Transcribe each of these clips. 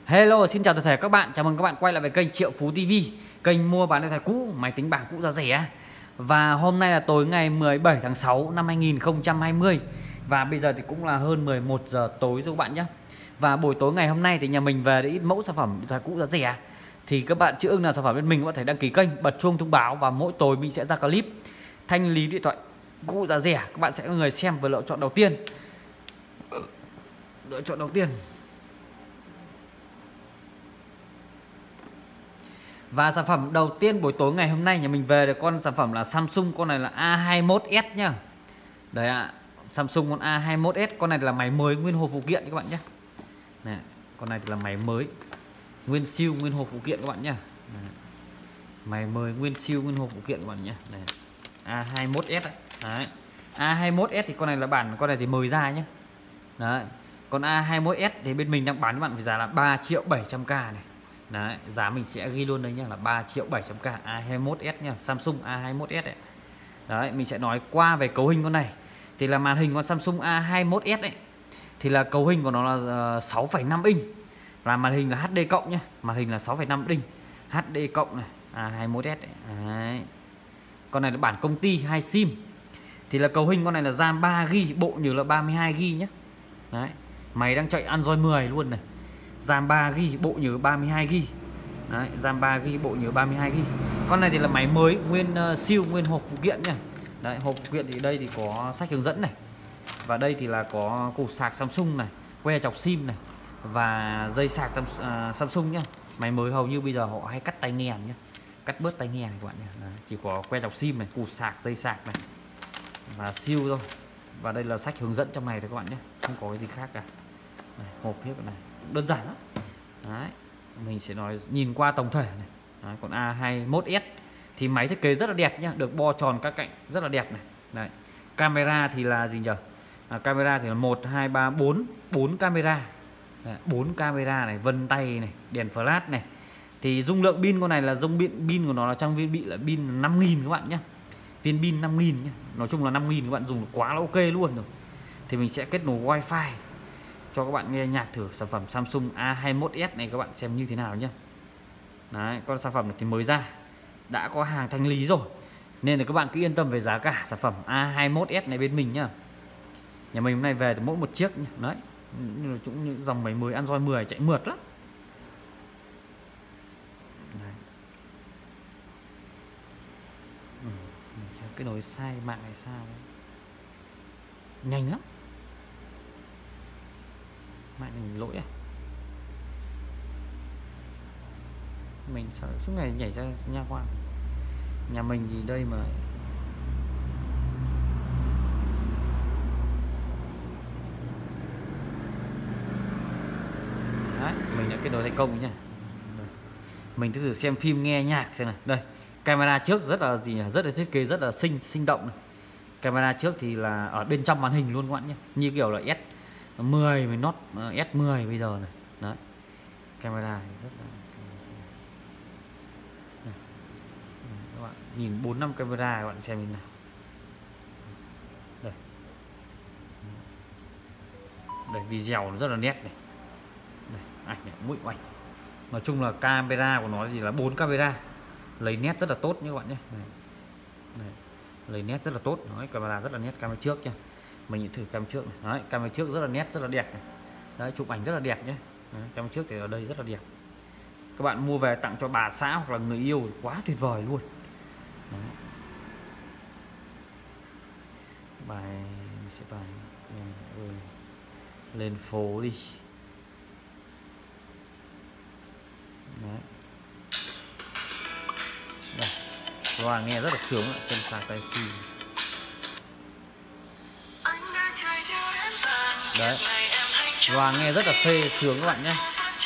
Hello, xin chào toàn thể các bạn. Chào mừng các bạn quay lại với kênh Triệu Phú TV, kênh mua bán điện thoại cũ, máy tính bảng cũ giá rẻ. Và hôm nay là tối ngày 17 tháng 6 năm 2020 và bây giờ thì cũng là hơn 11 giờ tối rồi các bạn nhé. Và buổi tối ngày hôm nay thì nhà mình về để ít mẫu sản phẩm điện thoại cũ giá rẻ. Thì các bạn chưa ưng là sản phẩm bên mình, các bạn thể đăng ký kênh, bật chuông thông báo và mỗi tối mình sẽ ra clip thanh lý điện thoại cũ giá rẻ. Các bạn sẽ là người xem và lựa chọn đầu tiên. Và sản phẩm đầu tiên buổi tối ngày hôm nay nhà mình về được con sản phẩm là Samsung, con này là A21s nhá. Đấy ạ, Samsung con A21s, con này là máy mới nguyên hộp phụ kiện các bạn nhé. Này, con này thì là máy mới nguyên siêu nguyên hộp phụ kiện các bạn nhé. Máy mới nguyên siêu nguyên hộp phụ kiện các bạn nhé. Này, A21s đấy. Đấy. A21s thì con này là bản con này thì mời ra nhé. Đấy. Còn A21s thì bên mình đang bán các bạn với giá là 3.700.000 này. Đấy, giá mình sẽ ghi luôn đây nhá, là 3.700.000 A21s nha, Samsung A21s đấy. Đấy, mình sẽ nói qua về cấu hình con này. Thì là màn hình con Samsung A21s đấy thì là cấu hình của nó là 6,5 inch. Là màn hình là HD cộng nhá, màn hình là 6,5 inch HD cộng này, A21s đấy. Đấy. Con này là bản công ty 2 sim. Thì là cấu hình con này là RAM 3GB, bộ nhớ là 32GB nhé. Đấy, máy đang chạy Android 10 luôn này. RAM 3GB, bộ nhớ 32GB. Đấy, RAM 3GB, bộ nhớ 32GB. Con này thì là máy mới nguyên siêu nguyên hộp phụ kiện nha. Đấy, hộp phụ kiện thì đây thì có sách hướng dẫn này. Và đây thì là có củ sạc Samsung này, que chọc sim này và dây sạc Samsung nhá. Máy mới hầu như bây giờ họ hay cắt tai nghe nhá. Cắt bớt tai nghe này các bạn nhé. Đấy, chỉ có que chọc sim này, củ sạc, dây sạc này và siêu thôi. Và đây là sách hướng dẫn trong này thôi các bạn nhé, không có cái gì khác cả. Này, hộp hết này, đơn giản lắm. Đấy, mình sẽ nói nhìn qua tổng thể này. Đấy, còn A21s thì máy thiết kế rất là đẹp nhá, được bo tròn các cạnh rất là đẹp này. Đấy, camera thì là gì nhỉ? Camera thì là 1 2 3 4 camera. Đấy, 4 camera này, vân tay này, đèn flash này. Thì dung lượng pin con này là dung pin của nó là trong viên bị là pin 5.000 các bạn nhé. Viên pin 5.000 nhé. Nói chung là 5.000 các bạn dùng quá là ok luôn rồi. Thì mình sẽ kết nối wifi cho các bạn nghe nhạc thử sản phẩm Samsung A21s này các bạn xem như thế nào nhé. Đấy, con sản phẩm này thì mới ra, đã có hàng thanh lý rồi, nên là các bạn cứ yên tâm về giá cả sản phẩm A21s này bên mình nhá. Nhà mình hôm nay về thì mỗi một chiếc nhá. Đấy, cũng những dòng máy mới Android 10 chạy mượt lắm. Đấy. Cái nối sai mạng hay sao đấy. Nhanh lắm, mạng mình lỗi à? Mình sợ suốt ngày nhảy ra nha khoan. Nhà mình thì đây mà đấy, mình đã kết nối thành công nhá. Mình thử xem phim nghe nhạc xem này. Đây, camera trước rất là gì nhỉ? Rất là thiết kế rất là sinh động này. Camera trước thì là ở bên trong màn hình luôn các bạn nhé, như kiểu là S10 với Note S10 bây giờ này. Đấy, camera rất là các bạn nhìn 4-5 camera các bạn xem như nào. Đây, đây video nó rất là nét này. Đây, ảnh này, mũi ảnh. Nói chung là camera của nó thì là 4 camera, lấy nét rất là tốt như các bạn nhé. Đây, lấy nét rất là tốt. Đấy, camera rất là nét. Camera trước nha, mình thử camera trước này. Đấy, camera trước rất là nét, rất là đẹp này. Đấy, chụp ảnh rất là đẹp nhé. Đấy, camera trước thì ở đây rất là đẹp. Các bạn mua về tặng cho bà xã hoặc là người yêu thì quá tuyệt vời luôn. Đấy. Bài sẽ bài lên phố đi. Đấy. Đây, loa nghe rất là sướng trên sạc tai si. Đấy, loa nghe rất là phê sướng các bạn nhé.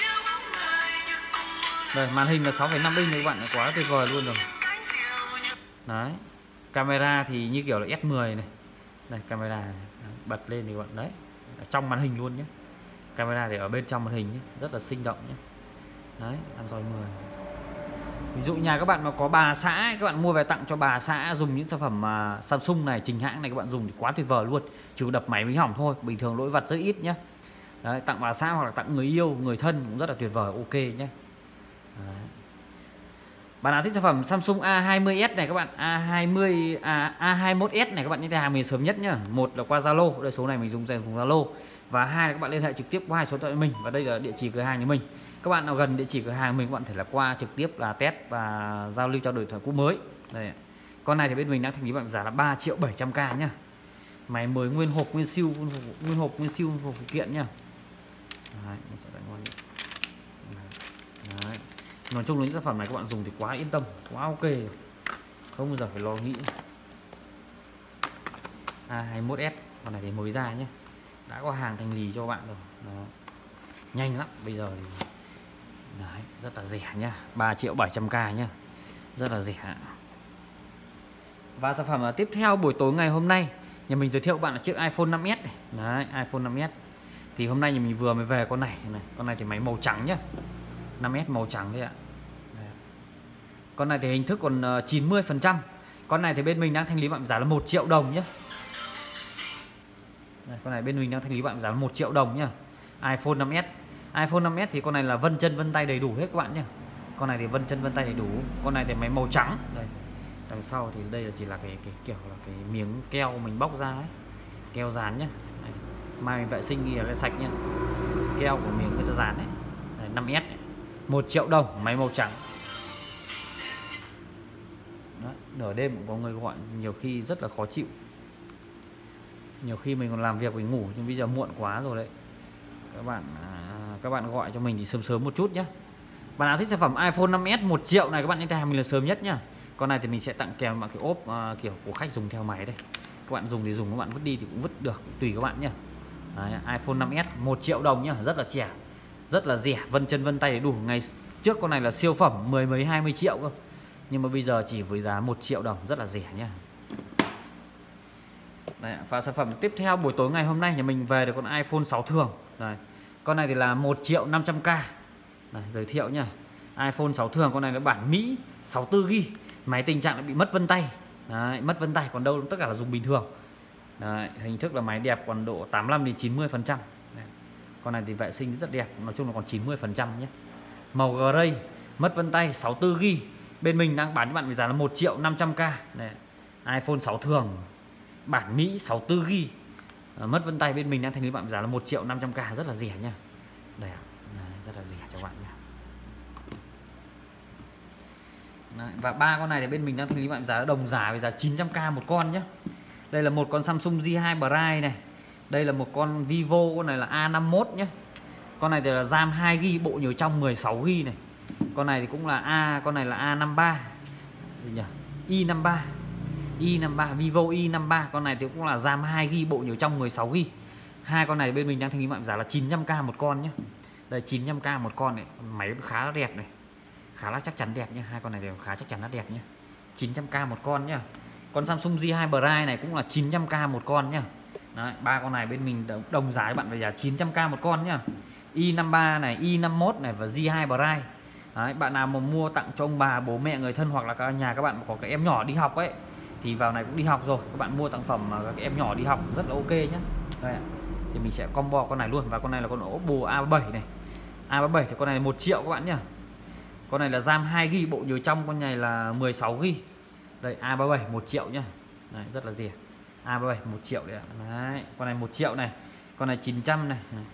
Đây, màn hình là 6,5 inch các bạn, quá tuyệt vời luôn rồi. Đấy, camera thì như kiểu là S10 này. Đây, camera này. Bật lên thì các bạn đấy, ở trong màn hình luôn nhé. Camera thì ở bên trong màn hình nhé, rất là sinh động nhé. Đấy, Android 10. Ví dụ nhà các bạn mà có bà xã ấy, các bạn mua về tặng cho bà xã dùng những sản phẩm Samsung này, chính hãng này, các bạn dùng thì quá tuyệt vời luôn. Chỉ đập máy mới hỏng thôi, bình thường lỗi vặt rất ít nhé. Đấy, tặng bà xã hoặc là tặng người yêu, người thân cũng rất là tuyệt vời, ok nhé. Đấy. Bạn nào thích sản phẩm Samsung A20s này các bạn, A21s này các bạn nhé, hàng mình sớm nhất nhá. Một là qua Zalo, đây số này mình dùng Zalo, và hai là các bạn liên hệ trực tiếp qua hai số điện thoại mình, và đây là địa chỉ cửa hàng của mình. Các bạn nào gần địa chỉ cửa hàng mình, các bạn thể là qua trực tiếp là test và giao lưu trao đổi thoại cũ mới. Đây. Con này thì bên mình đang thanh lý bạn giá là 3.700.000 nhá. Máy mới nguyên hộp, nguyên siêu, nguyên siêu phụ kiện nhá. Đấy, mình sẽ đánh ngon. Đấy. Nói chung là những sản phẩm này các bạn dùng thì quá yên tâm, quá ok, không bao giờ phải lo nghĩ. A21s, con này thì mới ra nhé, đã có hàng thanh lý cho các bạn rồi. Đó. Nhanh lắm, bây giờ thì đấy, rất là rẻ nhá, 3.700.000 nhá, rất là rẻ. Và sản phẩm tiếp theo buổi tối ngày hôm nay nhà mình giới thiệu các bạn là chiếc iPhone 5s này. Đấy, iPhone 5s thì hôm nay nhà mình vừa mới về con này, con này thì máy màu trắng nhá, 5s màu trắng đấy ạ. Đấy. Con này thì hình thức còn 90%. Con này thì bên mình đang thanh lý bạn giá là 1 triệu đồng nhé. Đây, con này bên mình đang thanh lý bạn giá là 1 triệu đồng nhá. iPhone 5s. iPhone 5s thì con này là vân chân vân tay đầy đủ hết các bạn nhé. Con này thì vân chân vân tay đầy đủ. Con này thì máy màu trắng. Đây. Đằng sau thì đây là chỉ là cái kiểu là cái miếng keo mình bóc ra ấy. Keo dán nhá. Đây. Mai mình vệ sinh thì là sạch nhá. Keo của miếng người ta dán đấy. Đây, 5s này. 1 triệu đồng, máy màu trắng. Đó, nửa đêm cũng có người gọi, nhiều khi rất là khó chịu. Nhiều khi mình còn làm việc mình ngủ, nhưng bây giờ muộn quá rồi đấy. Các bạn gọi cho mình thì sớm sớm một chút nhé. Bạn nào thích sản phẩm iPhone 5s 1 triệu này các bạn nhớ hàng mình là sớm nhất nhá. Con này thì mình sẽ tặng kèm bạn cái ốp kiểu của khách dùng theo máy đây. Các bạn dùng thì dùng, các bạn vứt đi thì cũng vứt được, tùy các bạn nhá. Đấy, iPhone 5s 1 triệu đồng nhá, rất là trẻ, rất là rẻ, vân chân vân tay đủ. Ngày trước con này là siêu phẩm 10 mấy 20 triệu cơ. Nhưng mà bây giờ chỉ với giá 1 triệu đồng, rất là rẻ nhá. Đấy, và sản phẩm tiếp theo buổi tối ngày hôm nay nhà mình về được con iPhone 6 thường. Đấy. Con này thì là 1.500.000. Đấy, giới thiệu nhá. iPhone 6 thường, con này là bản Mỹ 64GB. Máy tình trạng bị mất vân tay. Đấy, mất vân tay, còn đâu tất cả là dùng bình thường. Đấy, hình thức là máy đẹp còn độ 85 đến 90%. Đấy. Con này thì vệ sinh rất đẹp, nói chung là còn 90% nhé. Màu gray, mất vân tay 64GB. Bên mình đang bán cho bạn với giá là 1.500.000. Đấy. iPhone 6 thường bản Mỹ 64GB, mất vân tay bên mình đang thanh lý bạn giá là 1.500.000, rất là rẻ nha. Đây, rất là rẻ cho bạn nha. Đấy, và ba con này thì bên mình đang thanh lý bạn giá đồng giá với giá 900.000 một con nhé. Đây là một con Samsung J2 Prime này. Đây là một con Vivo, con này là A51 nhé. Con này thì là RAM 2GB, bộ nhớ trong 16GB này. Con này thì cũng là con này là A53 gì nhỉ, i53 Vivo i53. Con này thì cũng là RAM 2GB, bộ nhớ trong 16GB. Hai con này bên mình đang thanh lý bạn giá là 900.000 một con nhé. Đây 900.000 một con này, máy khá là đẹp này, khá là chắc chắn đẹp nhé. Hai con này đều khá chắc chắn là đẹp nhé. 900.000 một con nhá. Con Samsung J2 Prime này cũng là 900.000 một con nhá. Đấy, ba con này bên mình đồng giá với bạn với giá 900.000 một con nhá. i53 này, i51 này và J2 Prime. Đấy, bạn nào mà mua tặng cho ông bà, bố mẹ, người thân hoặc là các nhà các bạn có các em nhỏ đi học ấy thì vào này cũng đi học rồi, các bạn mua tặng phẩm mà các em nhỏ đi học rất là ok nhé. Đây, thì mình sẽ combo con này luôn. Và con này là con Oppo A37 này. A37 thì con này 1 triệu các bạn nhá. Con này là RAM 2GB, bộ nhớ trong con này là 16GB. Đây A37 1 triệu nhá. Đấy, rất là rẻ. A37 1 triệu đấy ạ. Đấy, con này 1 triệu này. Con này 900 này.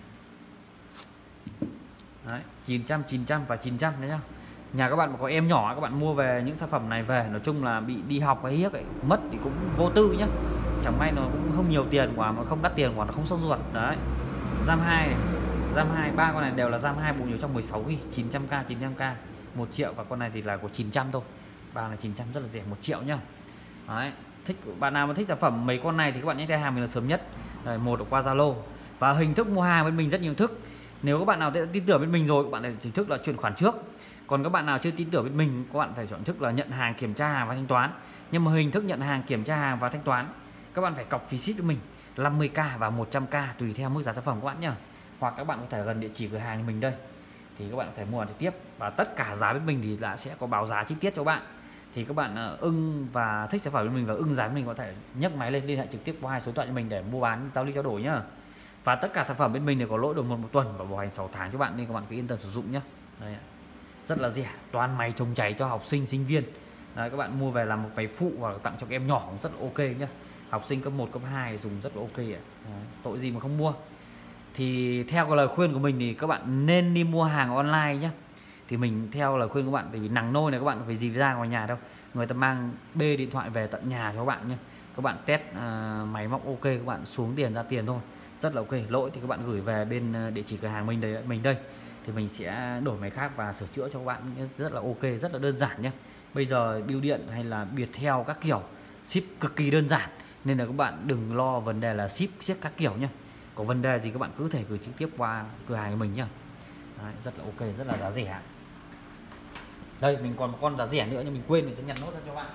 Đấy, 900 và 900 đấy nhá. Nhà các bạn mà có em nhỏ, các bạn mua về những sản phẩm này về, nói chung là bị đi học hay hiếc ấy, mất thì cũng vô tư nhá. Chẳng may nó cũng không nhiều tiền quá mà không đắt tiền quá, nó không sốt ruột. Đấy. RAM 2 này, RAM 2, ba con này đều là RAM 2, bộ nhớ trong 16GB, 900k, 900k, 1 triệu. Và con này thì là của 900 thôi. Ba là 900, rất là rẻ, 1 triệu nhá. Đấy. Thích bạn nào mà thích sản phẩm mấy con này thì các bạn nhớ tay hàng mình là sớm nhất. Đấy, một là qua Zalo. Và hình thức mua hàng bên mình rất nhiều thức. Nếu các bạn nào tin tưởng bên mình rồi, các bạn phải hình thức là chuyển khoản trước. Còn các bạn nào chưa tin tưởng bên mình, các bạn phải chọn thức là nhận hàng, kiểm tra hàng và thanh toán. Nhưng mà hình thức nhận hàng, kiểm tra hàng và thanh toán, các bạn phải cọc phí ship cho mình 50k và 100k tùy theo mức giá sản phẩm các bạn nhá. Hoặc các bạn có thể gần địa chỉ cửa hàng của mình đây thì các bạn có thể mua hàng trực tiếp, và tất cả giá bên mình thì đã sẽ có báo giá chi tiết cho các bạn. Thì các bạn ưng và thích sản phẩm bên mình và ưng giá bên mình có thể nhấc máy lên liên hệ trực tiếp qua hai số điện thoại cho mình để mua bán, giao lưu trao đổi nhá. Và tất cả sản phẩm bên mình đều có lỗi được một tuần và bảo hành 6 tháng cho bạn, nên các bạn cứ yên tâm sử dụng nhé. Đấy, rất là rẻ, toàn máy chống cháy cho học sinh sinh viên. Đấy, các bạn mua về làm một máy phụ hoặc tặng cho các em nhỏ cũng rất là ok nhé. Học sinh cấp 1, cấp 2 dùng rất là ok ạ. Tội gì mà không mua. Thì theo cái lời khuyên của mình thì các bạn nên đi mua hàng online nhé. Thì mình theo lời khuyên của bạn, tại vì nắng nôi này các bạn phải gì ra ngoài nhà đâu, người ta mang bê điện thoại về tận nhà cho các bạn nhé. Các bạn test máy móc ok, các bạn xuống tiền ra tiền thôi, rất là ok. Lỗi thì các bạn gửi về bên địa chỉ cửa hàng mình đây thì mình sẽ đổi máy khác và sửa chữa cho các bạn, rất là ok, rất là đơn giản nhé. Bây giờ bưu điện hay là Viettel các kiểu ship cực kỳ đơn giản, nên là các bạn đừng lo vấn đề là ship các kiểu nhé. Có vấn đề gì các bạn cứ thể gửi trực tiếp qua cửa hàng của mình nhá. Đấy, rất là ok, rất là giá rẻ. Đây mình còn một con giá rẻ nữa nhưng mình quên, mình sẽ nhận nốt ra cho bạn.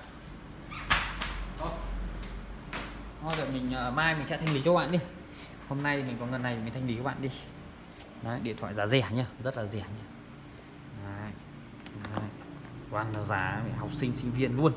Thôi để mình mai mình sẽ thanh lý cho bạn đi. Hôm nay mình có ngân này mình thanh lý các bạn đi. Đấy, điện thoại giá rẻ nhá, rất là rẻ nhá. Đấy. Đấy. Toàn là giá học sinh sinh viên luôn.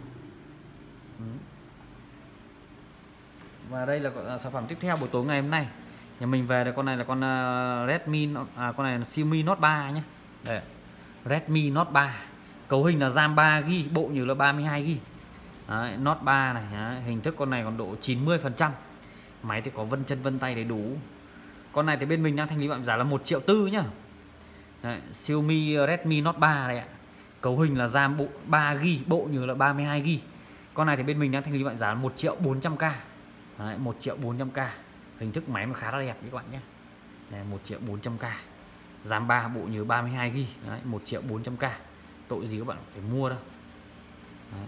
Và đây là sản phẩm tiếp theo buổi tối ngày hôm nay. Nhà mình về là con này là con Redmi, con này là Xiaomi Note 3 nhé. Đây, Redmi Note 3. Cấu hình là RAM 3GB, bộ nhớ là 32GB. Đấy, Note 3 này, đấy, hình thức con này còn độ 90%. Máy thì có vân chân vân tay đầy đủ. Con này thì bên mình đang thanh lý bạn giá là 1,4 triệu nhá. Đấy, Xiaomi Redmi Note 3 này ạ. Cấu hình là RAM bộ 3GB, bộ nhớ là 32GB. Con này thì bên mình đang thanh lý bạn giá là 1.400.000. Đấy, 1.400.000. Hình thức máy mà khá là đẹp các bạn nhé. Đây, 1.400.000. RAM 3, bộ nhớ 32GB. Đấy, 1.400.000. Tội gì các bạn phải mua đâu. Đấy.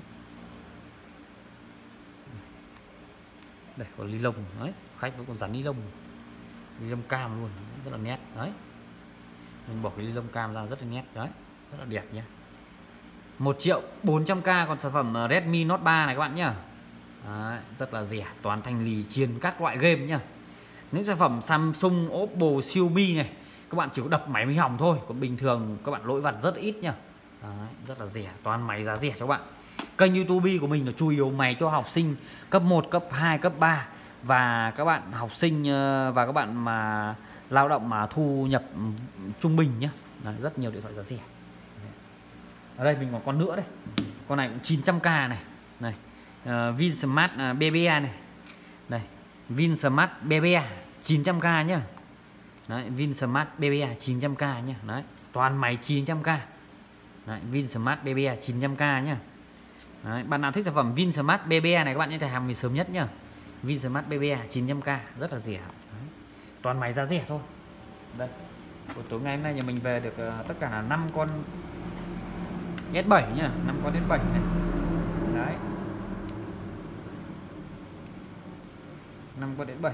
Đây có ly lông đấy, khách vẫn còn dán ly lông cam luôn, rất là nét đấy. Mình bỏ cái ly lông cam ra rất là nét đấy, rất là đẹp nhé. 1.400.000 còn sản phẩm Redmi Note 3 này các bạn nhá. Đấy, rất là rẻ, toàn thanh lì chiên các loại game nhá. Những sản phẩm Samsung, Oppo, Xiaomi này các bạn chỉ có đập máy mới hỏng thôi, còn bình thường các bạn lỗi vặt rất ít nhá. Đấy, rất là rẻ, toàn máy giá rẻ cho các bạn. Kênh YouTube của mình là chủ yếu máy cho học sinh cấp 1, cấp 2, cấp 3 và các bạn học sinh và các bạn mà lao động mà thu nhập trung bình nhé. Đấy, rất nhiều điện thoại giá rẻ. Ở đây mình còn con nữa đây. Con này cũng 900.000 này. Này, Vinsmart BBA này. Đây, Vinsmart BBA 900.000 nhá. Đấy, Vinsmart BBA 900.000 nhá. Đấy, toàn máy 900.000. Đấy, Vinsmart BBA 900.000 nhá. Đấy, bạn nào thích sản phẩm Vinsmart BBA này các bạn nhớ thể hàng mình sớm nhất nhá. Vinsmart BBA 900.000 rất là rẻ. Đấy, toàn máy giá rẻ thôi. Đây, buổi tối ngày hôm nay nhà mình về được tất cả là 5 con S7 nhá, 5 con S7 này. Đấy, 5 con S7.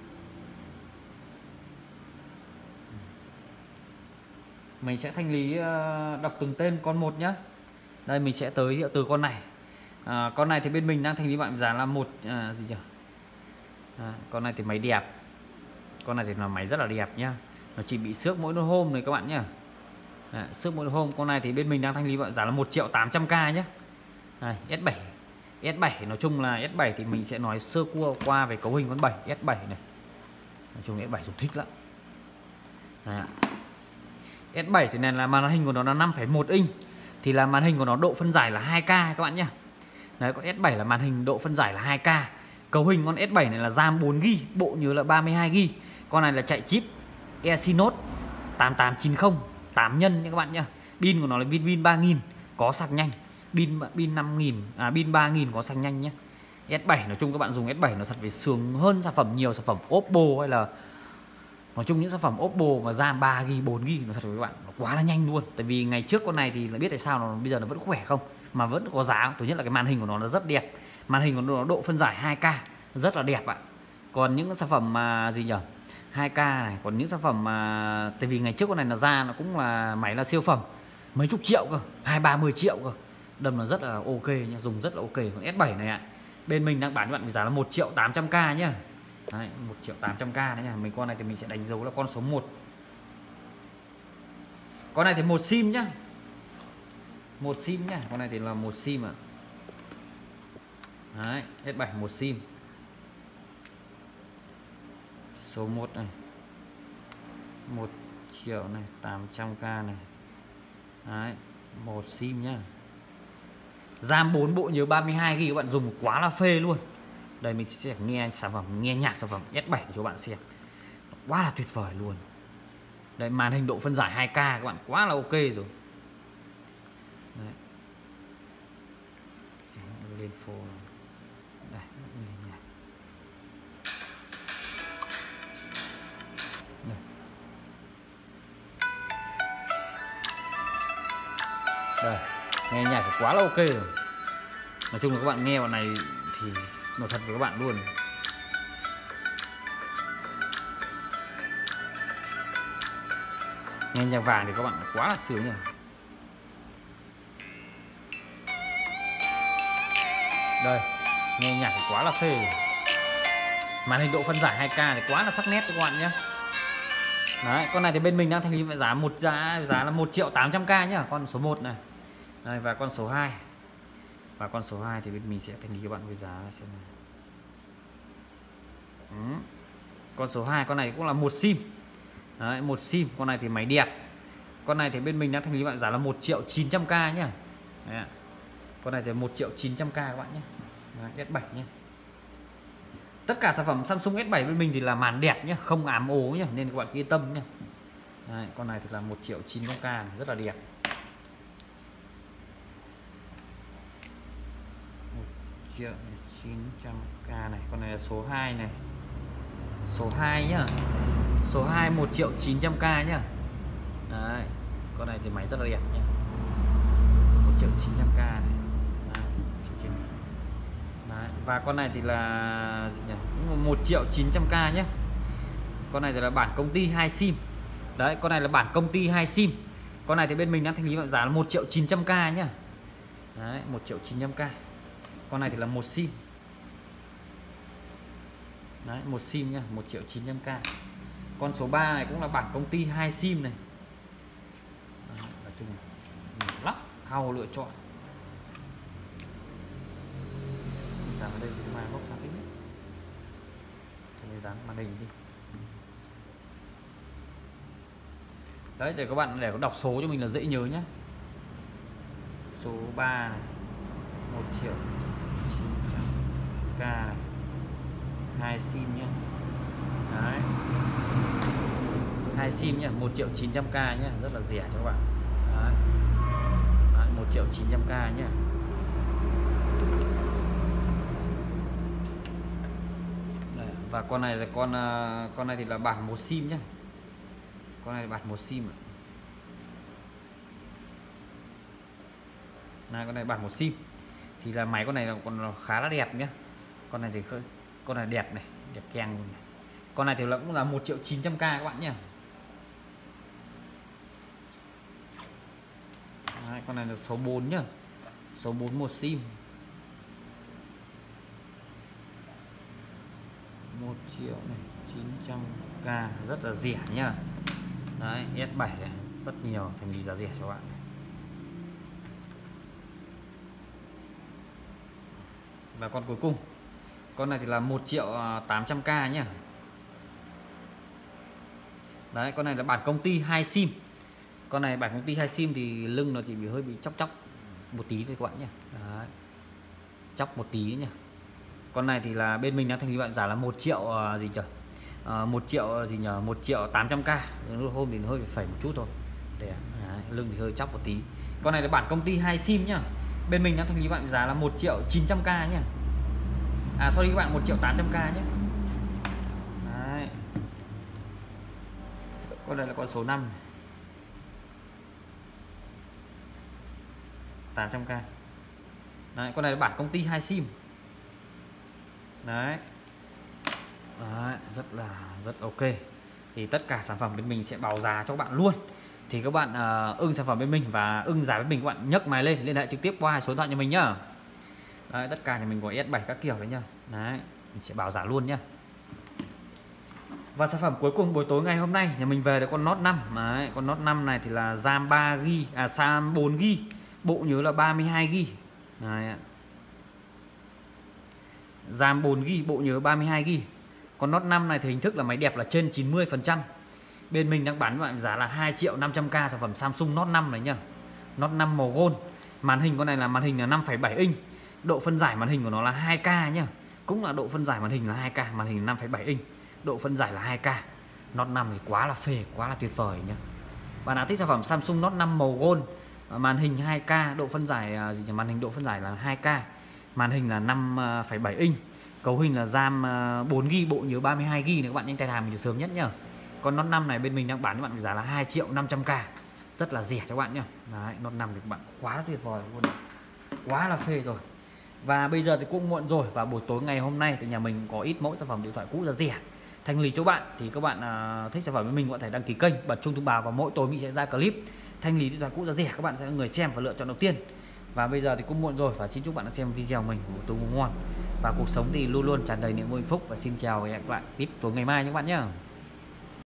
Mình sẽ thanh lý đọc từng tên con một nhá. Đây mình sẽ tới từ con này. Con này thì bên mình đang thanh lý bạn giá là gì nhỉ? Con này thì máy đẹp. Con này thì là máy rất là đẹp nhá. Nó chỉ bị xước mỗi hôm này các bạn nhá. Xước mỗi hôm. Con này thì bên mình đang thanh lý bạn giá là 1.800.000 nhé. Đây, S7. S7 nói chung là S7 thì mình sẽ nói sơ qua về cấu hình con 7 S7 này. Nói chung S7 dùng thích lắm. Đấy. S7 thì này là màn hình của nó là 5,1 inch. Thì là màn hình của nó độ phân giải là 2K các bạn nhé. Đấy, con S7 là màn hình độ phân giải là 2K. Cấu hình con S7 này là RAM 4GB, bộ nhớ là 32GB. Con này là chạy chip Exynos 8890 8 nhân nha các bạn nhé. Pin của nó là pin 3000 có sạc nhanh. Pin 5000 pin 3000 có sạc nhanh nhé. S7 nói chung các bạn dùng S7 nó thật phải sướng hơn sản phẩm nhiều sản phẩm Oppo hay là nói chung những sản phẩm Oppo mà RAM 3GB 4GB nó thật với các bạn nó quá là nhanh luôn. Tại vì ngày trước con này thì là biết tại sao nó bây giờ nó vẫn khỏe không mà vẫn có giá. Thứ nhất là cái màn hình của nó là rất đẹp, màn hình của nó độ phân giải 2K rất là đẹp ạ. Còn những sản phẩm mà gì nhỉ 2K này, còn những sản phẩm mà tại vì ngày trước con này là ra nó cũng là máy là siêu phẩm mấy chục triệu cơ, 20-30 triệu cơ, đâm là rất là ok nha, dùng rất là ok. Còn S7 này ạ bên mình đang bán cho bạn với giá là 1.800.000 nhá. Đấy, 1.800.000 đấy nha. Mình con này thì mình sẽ đánh dấu là con số 1. Con này thì một sim nhá. Một sim nhá. Con này thì là một sim ạ. Đấy, S7 một sim. số 1 này 1 triệu này 800k này. Đấy, một sim nhá. RAM 4 bộ nhớ 32GB các bạn dùng quá là phê luôn. Đây mình sẽ nghe sản phẩm, nghe nhạc sản phẩm S7 cho bạn xem. Quá là tuyệt vời luôn. Đây, màn hình độ phân giải 2K các bạn, quá là ok rồi. Đấy. Lên phone. Đây, nghe nhạc. Đây. Đây, nghe nhạc thì quá là ok rồi. Nói chung là các bạn nghe bọn này thì nói thật với các bạn luôn. Nghe nhạc vàng thì các bạn quá là sướng rồi. Đây, nghe nhạc thì quá là phê rồi. Màn hình độ phân giải 2K thì quá là sắc nét các bạn nhé. Đấy, con này thì bên mình đang thành lý giá là 1.800.000 nhá, con số 1 này. Đây, và con số 2. Và con số 2 thì bên mình sẽ thành lý các bạn với giá xem này. Con số 2, con này cũng là một sim. Đấy, một sim, con này thì máy đẹp. Con này thì bên mình đã thành lý bạn giá là 1.900.000 nhá. Đấy. Con này thì 1.900.000 các bạn nhé. Đấy, S7 nhé. Tất cả sản phẩm Samsung S7 bên mình thì là màn đẹp nhé, không ám ố nhé, nên các bạn yên tâm nhé. Đấy, con này thì là 1.900.000, rất là đẹp. 1.900.000 này, con này là số 2 này. Số 2 nhá. Số 2 1.900.000 nhá. Đấy, con này thì máy rất là đẹp nhé. 1.900.000 này. Đấy, và con này thì là gì nhỉ? 1.900.000 nhé. Con này thì là bản công ty 2 sim. Đấy, con này là bản công ty 2 sim. Con này thì bên mình đang thành lý bạn giá là 1.900.000 nhá. Đấy, 1.900.000. Con này thì là một sim. Đấy, một sim nhá, 1.900.000. Con số 3 này cũng là bản công ty 2 sim này. Nói chung là lắc thao lựa chọn. Dán ở đây thì mai bóc sáng xính. Thì dán màn hình đi. Đấy, để các bạn để có đọc số cho mình là dễ nhớ nhé. Số 3 này, 1.900.000 này. 2 sim nhé. Đấy, 2 sim nhé, 1.900.000 nhé, rất là rẻ cho các bạn. Đấy. Đấy, 1.900.000 nhé. Đấy, và con này là con này thì là bản một sim nhé. Con này là bản một sim. Này, con này bản một sim thì là máy con này là còn khá là đẹp nhé. Con này thì con này đẹp này, đẹp keng luôn này. Con này thì là cũng là 1.900.000 các bạn nhé. Đấy, con này là số 4 nhá. Số 4 một sim. 1.900.000, rất là rẻ nhá. Đấy, S7 này, rất nhiều thành lý giá rẻ cho bạn. Và con cuối cùng, con này thì là 1.800.000 nhá. Đấy, con này là bản công ty 2 sim. Con này bản công ty 2 sim thì lưng nó chỉ bị hơi bị chóc một tí thôi các bạn nhé. Đấy, chóc một tí nhá. Con này thì là bên mình đang thành lý bạn giá là 1 triệu gì trời, 1 triệu gì nhờ, 1.800.000. Hôm thì hơi phẩy một chút thôi. Đấy, lưng thì hơi chóc một tí. Con này là bản công ty 2 sim nhá. Bên mình đang thành lý bạn giá là 1.900.000 nhá. Sorry các bạn, 1.800.000 nhé. Đấy. Con này là con số 5 800.000. Đấy, con này là bản công ty 2 sim. Đấy. Đấy, rất ok. Thì tất cả sản phẩm bên mình sẽ báo giá cho các bạn luôn. Thì các bạn ưng sản phẩm bên mình và ưng giá bên mình, các bạn nhấc máy lên liên hệ trực tiếp qua số điện thoại nhà mình nhá. Đấy, tất cả nhà mình có S7 các kiểu đấy nhá. Đấy, mình sẽ báo giá luôn nhá. Và sản phẩm cuối cùng buổi tối ngày hôm nay nhà mình về được con Note 5. Đấy, con Note 5 này thì là RAM 3GB, RAM 4GB, bộ nhớ là 32GB. Đấy. RAM 4GB, bộ nhớ 32GB. Còn Note 5 này thì hình thức là máy đẹp là trên 90%. Bên mình đang bán với bạn giá là 2.500.000 sản phẩm Samsung Note 5 này nhá. Note 5 màu gold. Màn hình con này là màn hình là 5,7 inch. Độ phân giải màn hình của nó là 2K nhá. Cũng là độ phân giải màn hình là 2K, màn hình là 5,7 inch. Độ phân giải là 2K. Note 5 thì quá là phê, quá là tuyệt vời nhá. Bạn nào thích sản phẩm Samsung Note 5 màu gold, màn hình 2K, độ phân giải màn hình độ phân giải là 2K, màn hình là 5,7 inch, cấu hình là RAM 4GB, bộ nhớ 32GB này, các bạn nhanh tay hàng mình được sớm nhất nhá. Còn Note 5 này bên mình đang bán với bạn giá là 2.500.000, rất là rẻ cho các bạn nhá. Đấy, Note 5 thì các bạn quá là tuyệt vời luôn, quá là phê rồi. Và bây giờ thì cũng muộn rồi, và buổi tối ngày hôm nay thì nhà mình có ít mẫu sản phẩm điện thoại cũ giá rẻ thanh lý cho bạn. Thì các bạn thích sản phẩm với mình có thể đăng ký kênh, bật chuông thông báo, và mỗi tối mình sẽ ra clip thanh lý điện thoại cũ giá rẻ, các bạn sẽ là người xem và lựa chọn đầu tiên. Và bây giờ thì cũng muộn rồi, và xin chúc bạn đã xem video mình một tối ngủ ngon, và cuộc sống thì luôn luôn tràn đầy niềm vui hạnh phúc. Và xin chào và hẹn gặp lại clip tối ngày mai nhé các bạn nhé.